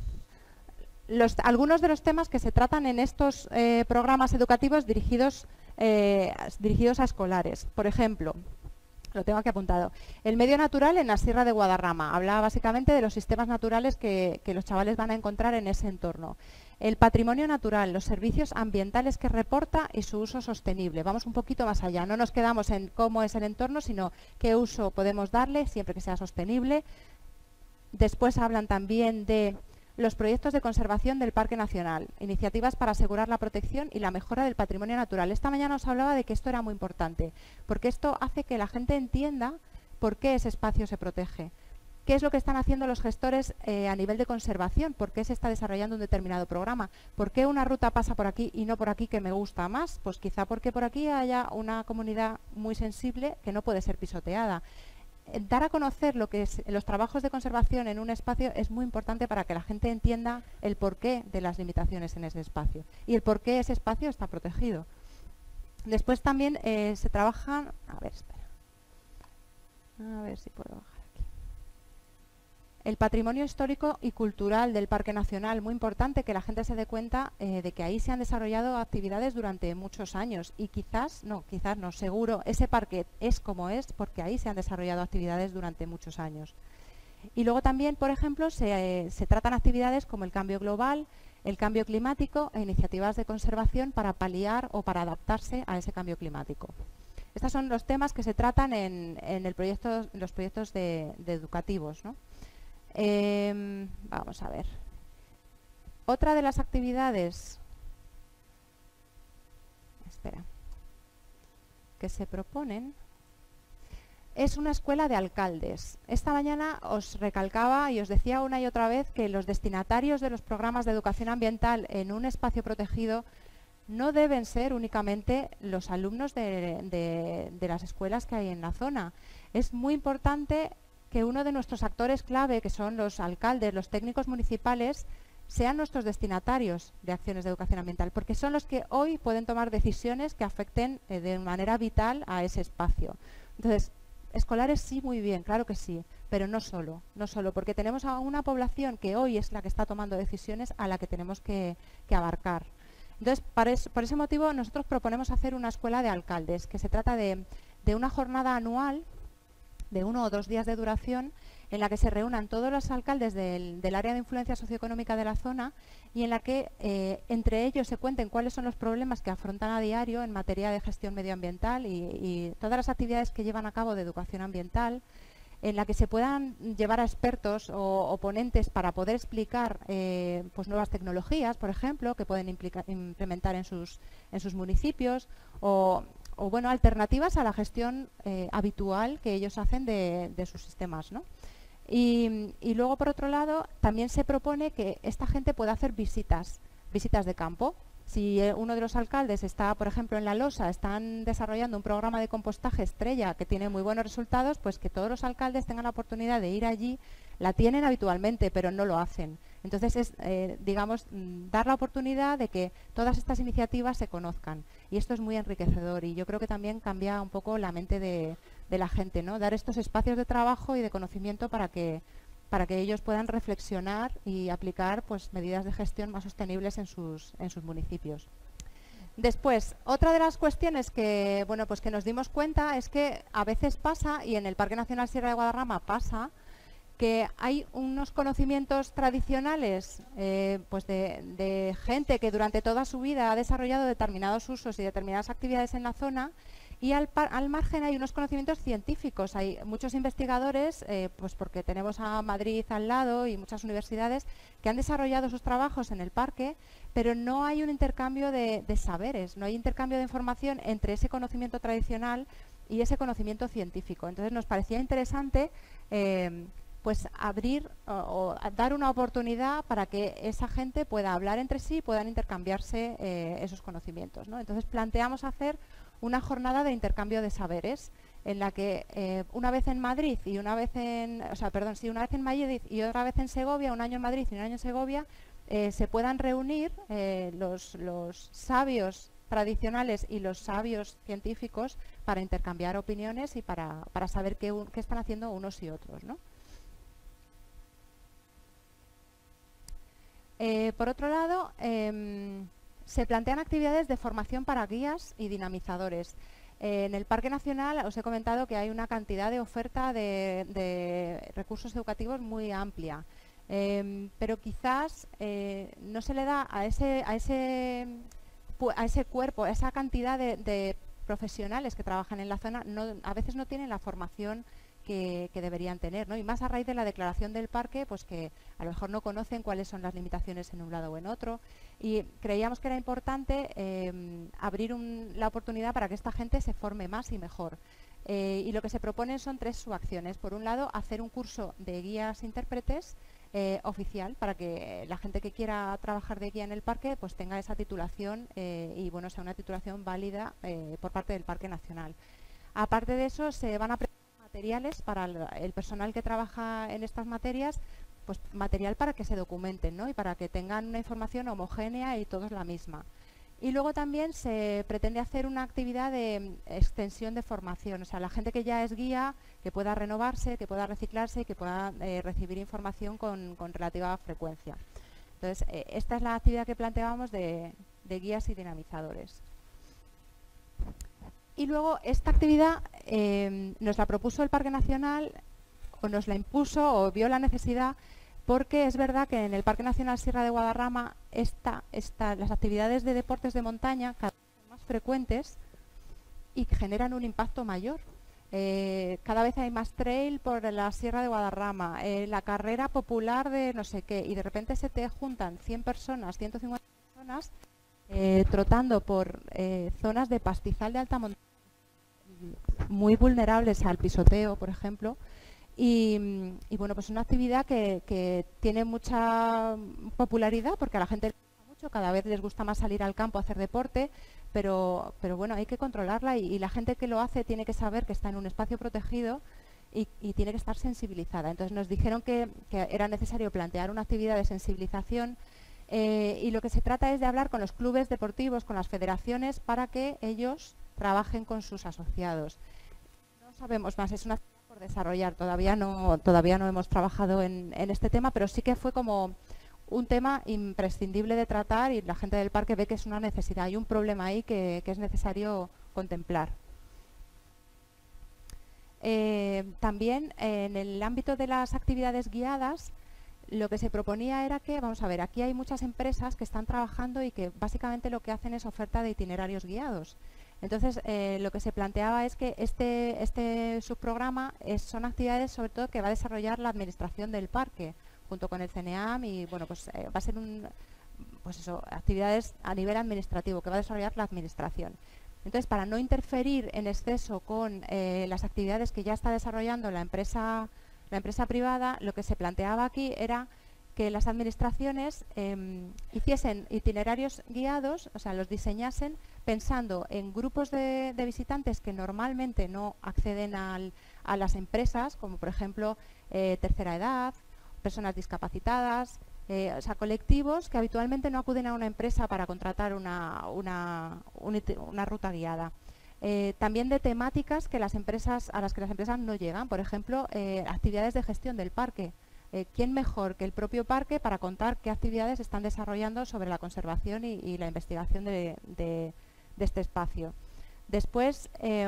Algunos de los temas que se tratan en estos programas educativos dirigidos a escolares. Por ejemplo, lo tengo aquí apuntado. El medio natural en la Sierra de Guadarrama. Habla básicamente de los sistemas naturales que los chavales van a encontrar en ese entorno. El patrimonio natural, los servicios ambientales que reporta y su uso sostenible. Vamos un poquito más allá. No nos quedamos en cómo es el entorno, sino qué uso podemos darle siempre que sea sostenible. Después hablan también de los proyectos de conservación del Parque Nacional, iniciativas para asegurar la protección y la mejora del patrimonio natural. Esta mañana os hablaba de que esto era muy importante, porque esto hace que la gente entienda por qué ese espacio se protege. ¿Qué es lo que están haciendo los gestores a nivel de conservación? ¿Por qué se está desarrollando un determinado programa? ¿Por qué una ruta pasa por aquí y no por aquí, que me gusta más? Pues quizá porque por aquí haya una comunidad muy sensible que no puede ser pisoteada. Dar a conocer lo que es los trabajos de conservación en un espacio es muy importante para que la gente entienda el porqué de las limitaciones en ese espacio y el porqué ese espacio está protegido. Después también se trabajan... A ver, espera. A ver si puedo bajar. El patrimonio histórico y cultural del Parque Nacional, muy importante que la gente se dé cuenta de que ahí se han desarrollado actividades durante muchos años y quizás no, seguro, ese parque es como es porque ahí se han desarrollado actividades durante muchos años. Y luego también, por ejemplo, se tratan actividades como el cambio global, el cambio climático e iniciativas de conservación para paliar o para adaptarse a ese cambio climático. Estos son los temas que se tratan en los proyectos educativos, ¿no? Vamos a ver. Otra de las actividades que se proponen es una escuela de alcaldes. Esta mañana os recalcaba y os decía una y otra vez que los destinatarios de los programas de educación ambiental en un espacio protegido no deben ser únicamente los alumnos de las escuelas que hay en la zona. Es muy importante que uno de nuestros actores clave, que son los alcaldes, los técnicos municipales, sean nuestros destinatarios de acciones de educación ambiental, porque son los que hoy pueden tomar decisiones que afecten de manera vital a ese espacio. Entonces, escolares sí, muy bien, claro que sí, pero no solo, porque tenemos a una población que hoy es la que está tomando decisiones a la que tenemos que abarcar. Entonces, por ese motivo, nosotros proponemos hacer una escuela de alcaldes, que se trata de una jornada anual de 1 o 2 días de duración, en la que se reúnan todos los alcaldes del área de influencia socioeconómica de la zona y en la que entre ellos se cuenten cuáles son los problemas que afrontan a diario en materia de gestión medioambiental y todas las actividades que llevan a cabo de educación ambiental, en la que se puedan llevar a expertos o ponentes para poder explicar pues nuevas tecnologías, por ejemplo, que pueden implementar en sus municipios o bueno, alternativas a la gestión habitual que ellos hacen de sus sistemas, ¿no? Y luego, por otro lado, también se propone que esta gente pueda hacer visitas de campo. Si uno de los alcaldes está, por ejemplo, en La Losa, están desarrollando un programa de compostaje estrella que tiene muy buenos resultados, pues que todos los alcaldes tengan la oportunidad de ir allí. La tienen habitualmente, pero no lo hacen. Entonces es, digamos, dar la oportunidad de que todas estas iniciativas se conozcan. Y esto es muy enriquecedor y yo creo que también cambia un poco la mente de la gente, ¿no? Dar estos espacios de trabajo y de conocimiento para que ellos puedan reflexionar y aplicar pues, medidas de gestión más sostenibles en sus municipios. Después, otra de las cuestiones que, bueno, pues que nos dimos cuenta es que a veces pasa, y en el Parque Nacional Sierra de Guadarrama pasa, que hay unos conocimientos tradicionales pues de gente que durante toda su vida ha desarrollado determinados usos y determinadas actividades en la zona, y al margen hay unos conocimientos científicos. Hay muchos investigadores, pues porque tenemos a Madrid al lado y muchas universidades que han desarrollado sus trabajos en el parque, pero no hay un intercambio de saberes, no hay intercambio de información entre ese conocimiento tradicional y ese conocimiento científico. Entonces nos parecía interesante pues abrir o dar una oportunidad para que esa gente pueda hablar entre sí y puedan intercambiarse esos conocimientos, ¿no? Entonces planteamos hacer una jornada de intercambio de saberes en la que una vez en Madrid y una vez una vez en Madrid y otra vez en Segovia, un año en Madrid y un año en Segovia, se puedan reunir los sabios tradicionales y los sabios científicos para intercambiar opiniones y para saber qué están haciendo unos y otros, ¿no? Por otro lado, se plantean actividades de formación para guías y dinamizadores. En el Parque Nacional os he comentado que hay una cantidad de oferta de recursos educativos muy amplia, pero quizás no se le da a ese cuerpo, a esa cantidad de profesionales que trabajan en la zona, a veces no tienen la formación que deberían tener, ¿no? Y más a raíz de la declaración del parque, pues que a lo mejor no conocen cuáles son las limitaciones en un lado o en otro, y creíamos que era importante abrir la oportunidad para que esta gente se forme más y mejor. Y lo que se proponen son 3 subacciones. Por un lado, hacer un curso de guías intérpretes oficial, para que la gente que quiera trabajar de guía en el parque pues tenga esa titulación y bueno, sea una titulación válida por parte del Parque Nacional. Aparte de eso, se van a preparar materiales para el personal que trabaja en estas materias, pues material para que se documenten, ¿no? Y para que tengan una información homogénea y todos la misma. Y luego también se pretende hacer una actividad de extensión de formación, o sea, la gente que ya es guía, que pueda renovarse, que pueda reciclarse y que pueda recibir información con relativa frecuencia. Entonces, esta es la actividad que planteábamos de guías y dinamizadores. Y luego esta actividad nos la propuso el Parque Nacional, o nos la impuso, o vio la necesidad, porque es verdad que en el Parque Nacional Sierra de Guadarrama las actividades de deportes de montaña cada vez son más frecuentes y generan un impacto mayor. Cada vez hay más trail por la Sierra de Guadarrama, la carrera popular de no sé qué, y de repente se te juntan 100 personas, 150 personas trotando por zonas de pastizal de alta montaña muy vulnerables al pisoteo, por ejemplo. Y bueno, pues es una actividad que tiene mucha popularidad porque a la gente le gusta mucho, cada vez les gusta más salir al campo a hacer deporte, pero bueno, hay que controlarla y la gente que lo hace tiene que saber que está en un espacio protegido y tiene que estar sensibilizada. Entonces nos dijeron que era necesario plantear una actividad de sensibilización y lo que se trata es de hablar con los clubes deportivos, con las federaciones, para que ellos trabajen con sus asociados. No sabemos más, es una por desarrollar. Todavía no hemos trabajado en este tema, pero sí que fue como un tema imprescindible de tratar y la gente del parque ve que es una necesidad. Hay un problema ahí que es necesario contemplar. También en el ámbito de las actividades guiadas, lo que se proponía era que, vamos a ver, aquí hay muchas empresas que están trabajando y que básicamente lo que hacen es oferta de itinerarios guiados. Entonces, lo que se planteaba es que este subprograma son actividades sobre todo que va a desarrollar la administración del parque, junto con el CNEAM y, bueno, pues va a ser actividades a nivel administrativo que va a desarrollar la administración. Entonces, para no interferir en exceso con las actividades que ya está desarrollando la empresa privada, lo que se planteaba aquí era que las administraciones hiciesen itinerarios guiados, o sea, los diseñasen pensando en grupos de visitantes que normalmente no acceden a las empresas, como por ejemplo tercera edad, personas discapacitadas, o sea, colectivos que habitualmente no acuden a una empresa para contratar una ruta guiada. También de temáticas a las que las empresas no llegan, por ejemplo, actividades de gestión del parque. ¿Quién mejor que el propio parque para contar qué actividades están desarrollando sobre la conservación y la investigación de este espacio? Después,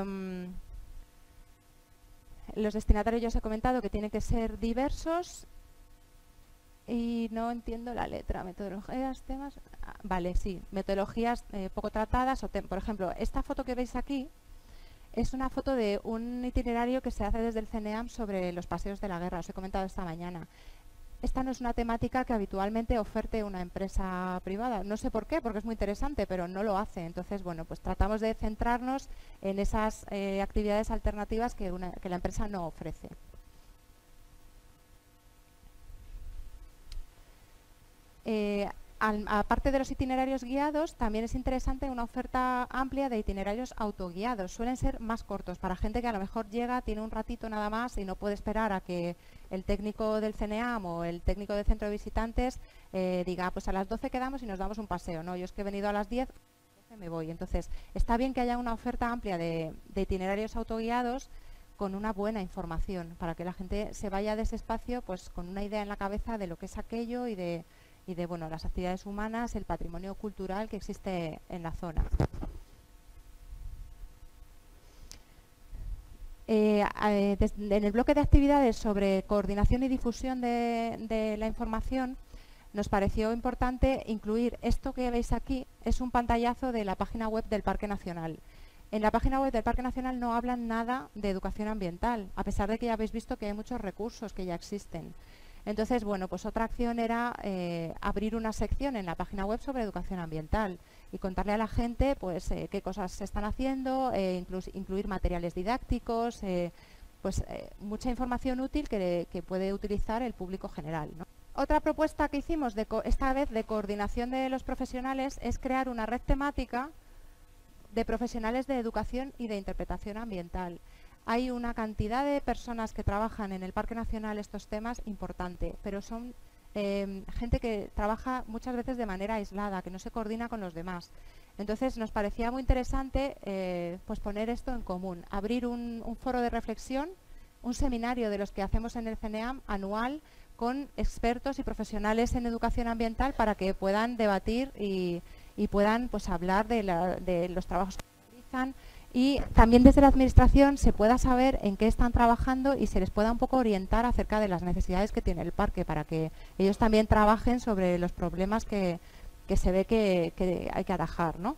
los destinatarios ya os he comentado que tienen que ser diversos y no entiendo la letra. Metodologías, temas... vale, sí, metodologías poco tratadas. Por ejemplo, esta foto que veis aquí es una foto de un itinerario que se hace desde el CNEAM sobre los paseos de la guerra, os he comentado esta mañana. Esta no es una temática que habitualmente oferte una empresa privada. No sé por qué, porque es muy interesante, pero no lo hace. Entonces, bueno, pues tratamos de centrarnos en esas actividades alternativas que la empresa no ofrece. Aparte de los itinerarios guiados, también es interesante una oferta amplia de itinerarios autoguiados. Suelen ser más cortos para gente que a lo mejor llega, tiene un ratito nada más y no puede esperar a que el técnico del CNEAM o el técnico del centro de visitantes diga, pues a las 12 quedamos y nos damos un paseo. No, yo es que he venido a las 10, me voy. Entonces, está bien que haya una oferta amplia de itinerarios autoguiados con una buena información para que la gente se vaya de ese espacio pues con una idea en la cabeza de lo que es aquello y de bueno, las actividades humanas, el patrimonio cultural que existe en la zona. En el bloque de actividades sobre coordinación y difusión de la información, nos pareció importante incluir esto que veis aquí, es un pantallazo de la página web del Parque Nacional. En la página web del Parque Nacional no hablan nada de educación ambiental, a pesar de que ya habéis visto que hay muchos recursos que ya existen. Entonces, bueno, pues otra acción era abrir una sección en la página web sobre educación ambiental y contarle a la gente pues qué cosas se están haciendo, incluir materiales didácticos, mucha información útil que puede utilizar el público general, ¿no? Otra propuesta que hicimos, esta vez de coordinación de los profesionales, es crear una red temática de profesionales de educación y de interpretación ambiental. Hay una cantidad de personas que trabajan en el Parque Nacional estos temas importante, pero son gente que trabaja muchas veces de manera aislada, que no se coordina con los demás. Entonces nos parecía muy interesante pues poner esto en común, abrir un foro de reflexión, un seminario de los que hacemos en el CNEAM anual con expertos y profesionales en educación ambiental para que puedan debatir y puedan pues hablar de los trabajos que realizan y también desde la administración se pueda saber en qué están trabajando y se les pueda un poco orientar acerca de las necesidades que tiene el parque para que ellos también trabajen sobre los problemas que se ve que hay que atajar, ¿no?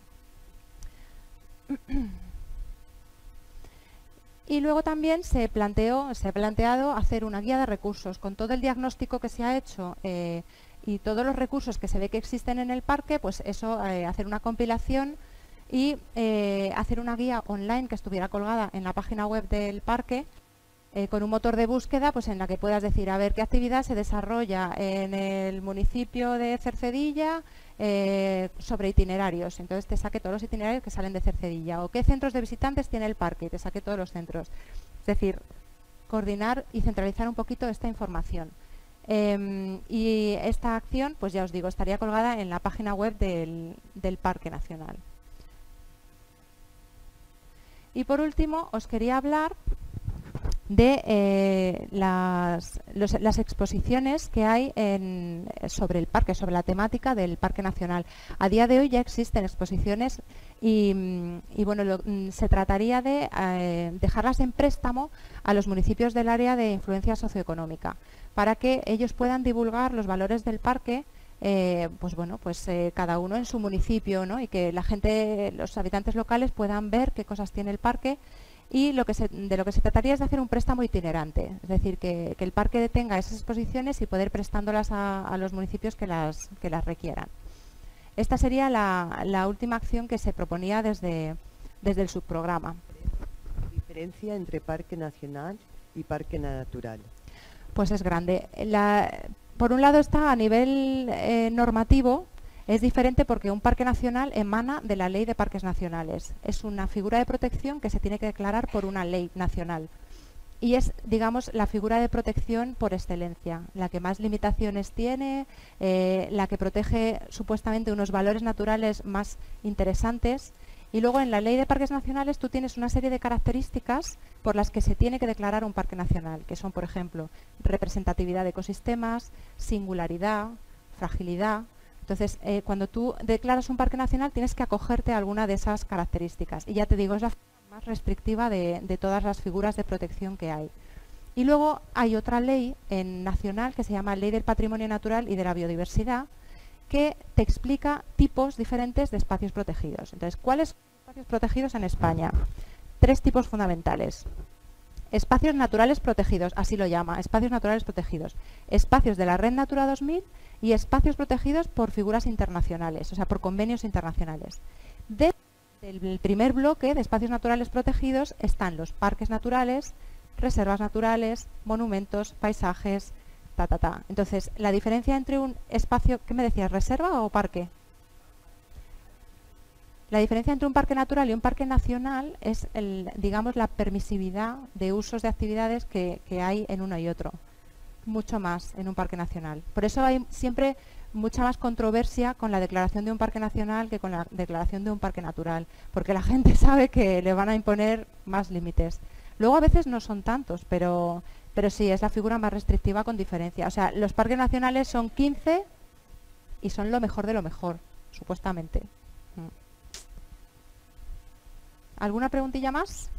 Y luego también se ha planteado hacer una guía de recursos con todo el diagnóstico que se ha hecho y todos los recursos que se ve que existen en el parque, pues eso, hacer una compilación y hacer una guía online que estuviera colgada en la página web del parque con un motor de búsqueda, pues en la que puedas decir, a ver, qué actividad se desarrolla en el municipio de Cercedilla sobre itinerarios. Entonces te saque todos los itinerarios que salen de Cercedilla. O qué centros de visitantes tiene el parque y te saque todos los centros. Es decir, coordinar y centralizar un poquito esta información. Y esta acción, pues ya os digo, estaría colgada en la página web del Parque Nacional. Y por último, os quería hablar de las exposiciones que hay sobre el parque, sobre la temática del Parque Nacional. A día de hoy ya existen exposiciones y bueno, se trataría de dejarlas en préstamo a los municipios del área de influencia socioeconómica para que ellos puedan divulgar los valores del parque, pues bueno, pues cada uno en su municipio, ¿no? Y que la gente, los habitantes locales puedan ver qué cosas tiene el parque. Y de lo que se trataría es de hacer un préstamo itinerante, es decir, que el parque tenga esas exposiciones y poder prestándolas a los municipios que las requieran. Esta sería la última acción que se proponía desde el subprograma. ¿La diferencia entre parque nacional y parque natural? Pues es grande. Por un lado está a nivel normativo. Es diferente porque un parque nacional emana de la Ley de Parques Nacionales. Es una figura de protección que se tiene que declarar por una ley nacional. Y es, digamos, la figura de protección por excelencia, la que más limitaciones tiene, la que protege supuestamente unos valores naturales más interesantes. Y luego en la Ley de Parques Nacionales tú tienes una serie de características por las que se tiene que declarar un parque nacional, que son, por ejemplo, representatividad de ecosistemas, singularidad, fragilidad. Entonces, cuando tú declaras un parque nacional tienes que acogerte a alguna de esas características. Y ya te digo, es la forma más restrictiva de todas las figuras de protección que hay. Y luego hay otra ley nacional que se llama Ley del Patrimonio Natural y de la Biodiversidad, que te explica tipos diferentes de espacios protegidos. Entonces, ¿cuáles son los espacios protegidos en España? 3 tipos fundamentales. Espacios naturales protegidos, así lo llama, espacios naturales protegidos. Espacios de la Red Natura 2000 y espacios protegidos por figuras internacionales, o sea, por convenios internacionales. Del primer bloque de espacios naturales protegidos están los parques naturales, reservas naturales, monumentos, paisajes, Entonces, la diferencia entre un espacio, ¿qué me decías, reserva o parque? La diferencia entre un parque natural y un parque nacional es, digamos, la permisividad de usos de actividades que hay en uno y otro. Mucho más en un parque nacional. Por eso hay siempre mucha más controversia con la declaración de un parque nacional que con la declaración de un parque natural, porque la gente sabe que le van a imponer más límites. Luego a veces no son tantos, pero sí, es la figura más restrictiva con diferencia. O sea, los parques nacionales son 15 y son lo mejor de lo mejor, supuestamente. ¿Alguna preguntilla más?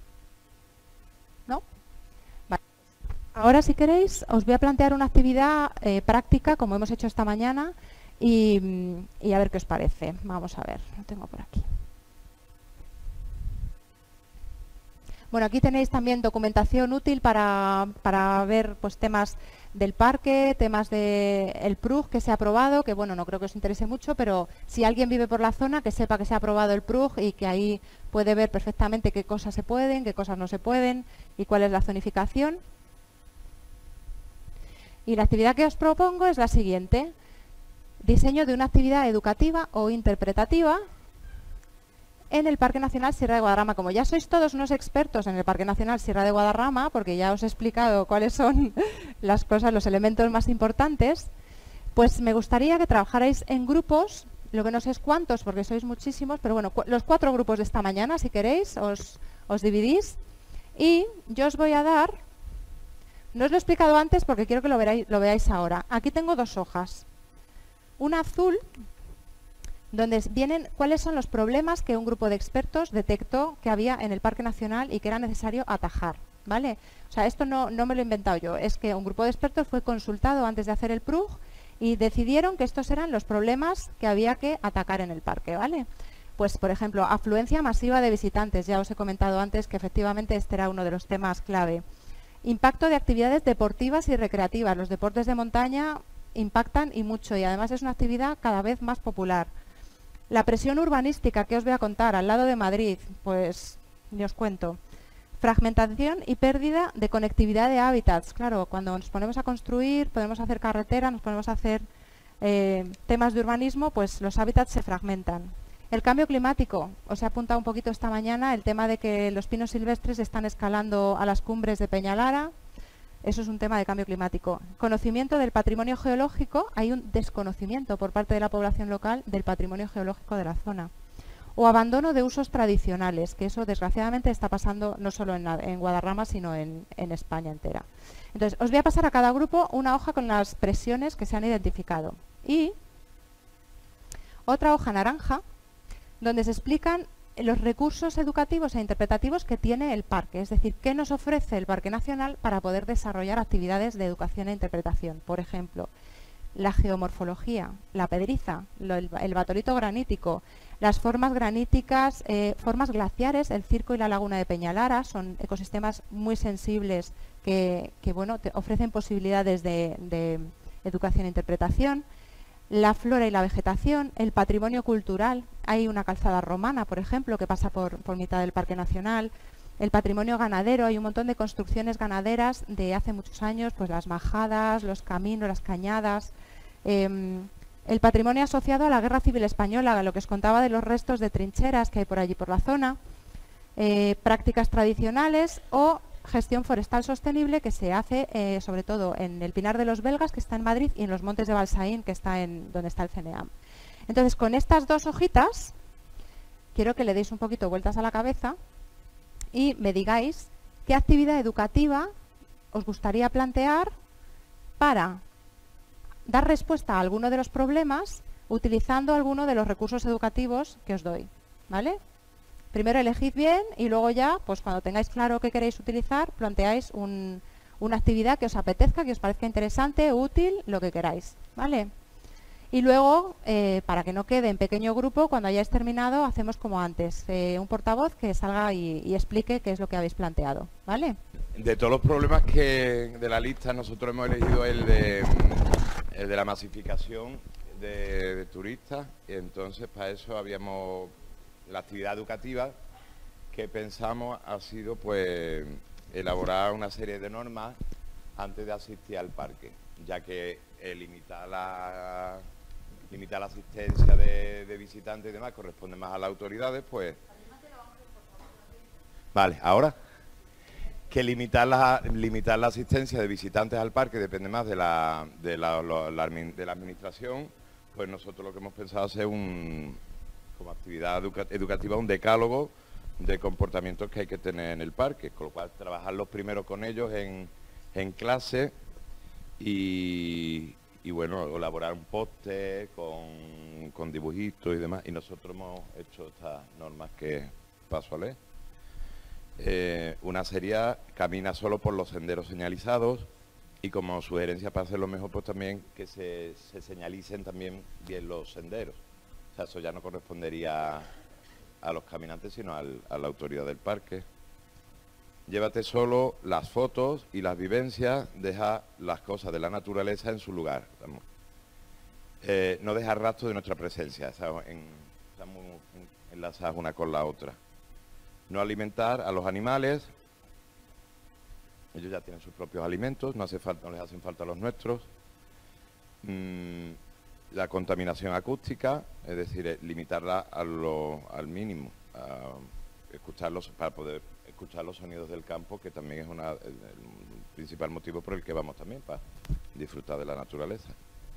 ¿No? Vale. Ahora, si queréis, os voy a plantear una actividad práctica, como hemos hecho esta mañana, y a ver qué os parece. Vamos a ver, lo tengo por aquí. Bueno, aquí tenéis también documentación útil para ver pues, temas del parque, temas del PRUG que se ha aprobado, que bueno, no creo que os interese mucho, pero si alguien vive por la zona, que sepa que se ha aprobado el PRUG y que ahí puede ver perfectamente qué cosas se pueden, qué cosas no se pueden y cuál es la zonificación. Y la actividad que os propongo es la siguiente: diseño de una actividad educativa o interpretativa en el Parque Nacional Sierra de Guadarrama. Como ya sois todos unos expertos en el Parque Nacional Sierra de Guadarrama, porque ya os he explicado cuáles son las cosas, los elementos más importantes, pues me gustaría que trabajarais en grupos, lo que no sé es cuántos, porque sois muchísimos, pero bueno, los 4 grupos de esta mañana, si queréis, os dividís, y yo os voy a dar, no os lo he explicado antes porque quiero que lo veáis ahora. Aquí tengo 2 hojas, una azul, donde vienen cuáles son los problemas que un grupo de expertos detectó que había en el Parque Nacional y que era necesario atajar, ¿vale? O sea, esto no me lo he inventado yo, es que un grupo de expertos fue consultado antes de hacer el PRUG y decidieron que estos eran los problemas que había que atacar en el parque, ¿vale? Pues, por ejemplo, afluencia masiva de visitantes, ya os he comentado antes que efectivamente este era uno de los temas clave. Impacto de actividades deportivas y recreativas, los deportes de montaña impactan y mucho y además es una actividad cada vez más popular. La presión urbanística que os voy a contar al lado de Madrid, pues ni os cuento. Fragmentación y pérdida de conectividad de hábitats. Claro, cuando nos ponemos a construir, podemos hacer carretera, nos ponemos a hacer temas de urbanismo, pues los hábitats se fragmentan. El cambio climático, os he apuntado un poquito esta mañana el tema de que los pinos silvestres están escalando a las cumbres de Peñalara. Eso es un tema de cambio climático. Conocimiento del patrimonio geológico, hay un desconocimiento por parte de la población local del patrimonio geológico de la zona. O abandono de usos tradicionales, que eso desgraciadamente está pasando no solo en Guadarrama, sino en España entera. Entonces, os voy a pasar a cada grupo una hoja con las presiones que se han identificado. Y otra hoja naranja, donde se explican los recursos educativos e interpretativos que tiene el parque, es decir, qué nos ofrece el Parque Nacional para poder desarrollar actividades de educación e interpretación. Por ejemplo, la geomorfología, la pedriza, el batolito granítico, las formas graníticas, formas glaciares, el circo y la laguna de Peñalara, son ecosistemas muy sensibles que bueno, te ofrecen posibilidades de educación e interpretación. La flora y la vegetación, el patrimonio cultural, hay una calzada romana, por ejemplo, que pasa por mitad del Parque Nacional. El patrimonio ganadero, hay un montón de construcciones ganaderas de hace muchos años, pues las majadas, los caminos, las cañadas. El patrimonio asociado a la Guerra Civil Española, lo que os contaba de los restos de trincheras que hay por allí por la zona. Prácticas tradicionales o gestión forestal sostenible que se hace sobre todo en el Pinar de los Belgas, que está en Madrid, y en los Montes de Balsaín, que está donde está el CNEAM. Entonces, con estas dos hojitas, quiero que le deis un poquito vueltas a la cabeza y me digáis qué actividad educativa os gustaría plantear para dar respuesta a alguno de los problemas utilizando alguno de los recursos educativos que os doy, ¿vale? Primero elegid bien y luego ya, pues cuando tengáis claro qué queréis utilizar, planteáis una actividad que os apetezca, que os parezca interesante, útil, lo que queráis, ¿vale? Y luego, para que no quede en pequeño grupo, cuando hayáis terminado, hacemos como antes, un portavoz que salga y explique qué es lo que habéis planteado, ¿vale? De todos los problemas que de la lista, nosotros hemos elegido el de la masificación de turistas, y entonces para eso habíamos... La actividad educativa que pensamos ha sido pues elaborar una serie de normas antes de asistir al parque, ya que limitar la asistencia de visitantes y demás corresponde más a las autoridades, pues... Vale, ahora que limitar la asistencia de visitantes al parque depende más de la administración, pues nosotros lo que hemos pensado es hacer como actividad educativa un decálogo de comportamientos que hay que tener en el parque, con lo cual trabajarlos primero con ellos en clase y bueno, elaborar un póster con dibujitos y demás, y nosotros hemos hecho estas normas que paso a leer. Una sería camina solo por los senderos señalizados, y como sugerencia para hacerlo mejor, pues también que se señalicen también bien los senderos. O sea, eso ya no correspondería a los caminantes, sino a la autoridad del parque. Llévate solo las fotos y las vivencias, deja las cosas de la naturaleza en su lugar. No dejar rastro de nuestra presencia, estamos enlazadas una con la otra. No alimentar a los animales, ellos ya tienen sus propios alimentos, no les hacen falta los nuestros. La contaminación acústica, es decir, limitarla al mínimo, para poder escuchar los sonidos del campo, que también es el principal motivo por el que vamos también, para disfrutar de la naturaleza.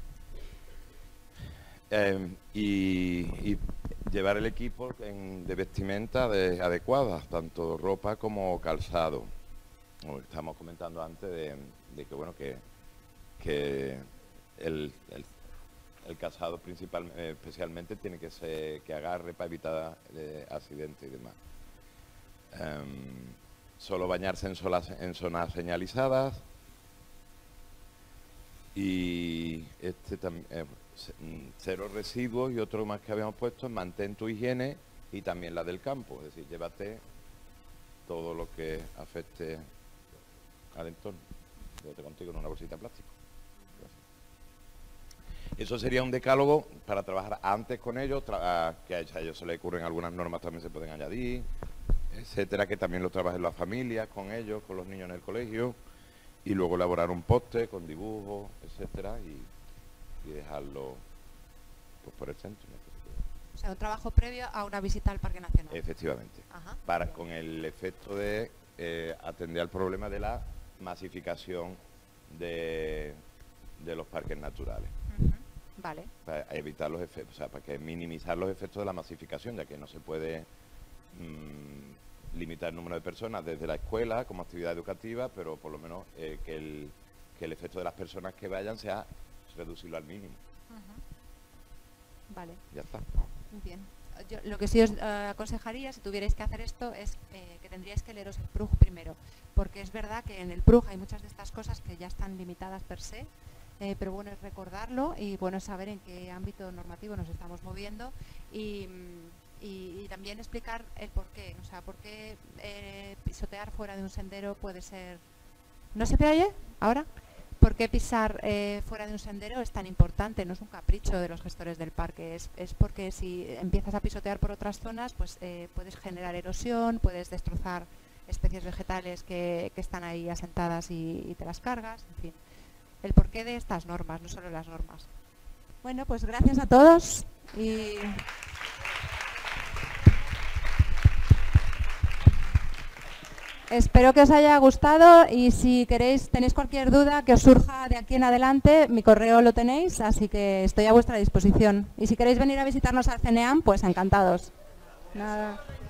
Y llevar el equipo de vestimenta adecuada, tanto ropa como calzado. Como estábamos comentando antes de que bueno, que El calzado especialmente tiene que ser que agarre para evitar accidentes y demás. Solo bañarse en zonas señalizadas. Y cero residuos, y otro más que habíamos puesto es mantén tu higiene y también la del campo, es decir, llévate todo lo que afecte al entorno, llévate contigo en una bolsita de plástico. Eso sería un decálogo para trabajar antes con ellos, que a ellos se les ocurren algunas normas, también se pueden añadir, etcétera, que también lo trabajen las familias con ellos, con los niños en el colegio, y luego elaborar un póster con dibujos, etcétera, y dejarlo pues, por el centro. O sea, un trabajo previo a una visita al Parque Nacional. Efectivamente. Ajá. Con el efecto de atender al problema de la masificación de los parques naturales. Vale. Para evitar los efectos, o sea, para minimizar los efectos de la masificación, ya que no se puede limitar el número de personas desde la escuela como actividad educativa, pero por lo menos que el efecto de las personas que vayan sea reducirlo al mínimo. Vale. Ya está. Muy bien. Yo, lo que sí os aconsejaría, si tuvierais que hacer esto, es que tendríais que leeros el PRUG primero, porque es verdad que en el PRUG hay muchas de estas cosas que ya están limitadas per se, pero bueno es recordarlo y bueno es saber en qué ámbito normativo nos estamos moviendo y también explicar el porqué, o sea, por qué pisotear fuera de un sendero puede ser... ¿No se te oye ahora? ¿Por qué pisar fuera de un sendero es tan importante? No es un capricho de los gestores del parque, es porque si empiezas a pisotear por otras zonas, pues puedes generar erosión, puedes destrozar especies vegetales que están ahí asentadas y te las cargas, en fin. El porqué de estas normas, no solo las normas. Bueno, pues gracias a todos y... Espero que os haya gustado y si tenéis cualquier duda que os surja de aquí en adelante, mi correo lo tenéis, así que estoy a vuestra disposición. Y si queréis venir a visitarnos al CNEAM, pues encantados. Nada.